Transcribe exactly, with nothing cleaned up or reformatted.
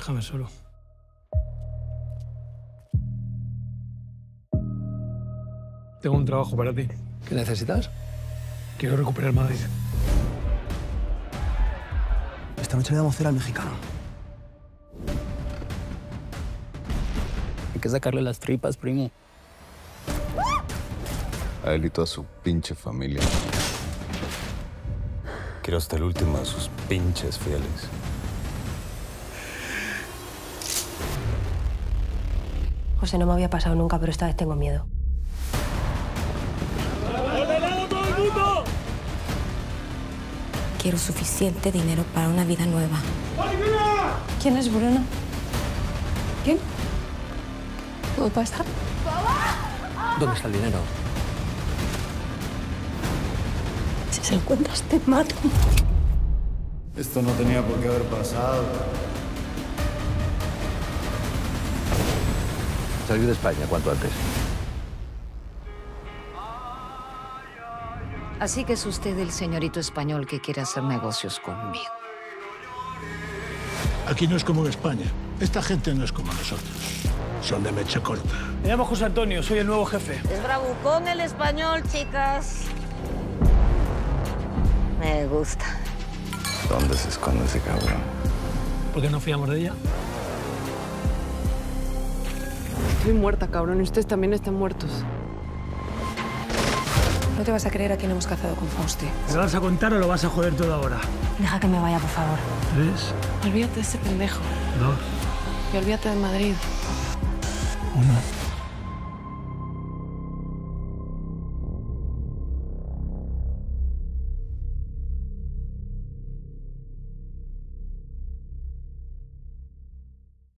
Déjame solo. Tengo un trabajo para ti. ¿Qué necesitas? Quiero recuperar Madrid. Esta noche le damos cera al mexicano. Hay que sacarle las tripas, primo. A él y toda su pinche familia. Quiero hasta el último de sus pinches fieles. José, no me había pasado nunca, pero esta vez tengo miedo. ¡Ordenado todo el mundo! Quiero suficiente dinero para una vida nueva. ¿Quién es Bruno? ¿Quién? ¿Puedo pasar? ¿Dónde está el dinero? Si se lo encuentras, te mato. Esto no tenía por qué haber pasado. Salir de España cuanto antes. Así que es usted el señorito español que quiere hacer negocios conmigo. Aquí no es como en España. Esta gente no es como nosotros. Son de mecha corta. Me llamo José Antonio, soy el nuevo jefe. Es bravucón el español, chicas. Me gusta. ¿Dónde se esconde ese cabrón? ¿Por qué no fiamos de ella? Estoy muerta, cabrón, y ustedes también están muertos. No te vas a creer a quién hemos cazado con Fausti. ¿Me vas a contar o lo vas a joder todo ahora? Deja que me vaya, por favor. Tres, Olvídate de ese pendejo. dos, Y olvídate de Madrid. uno.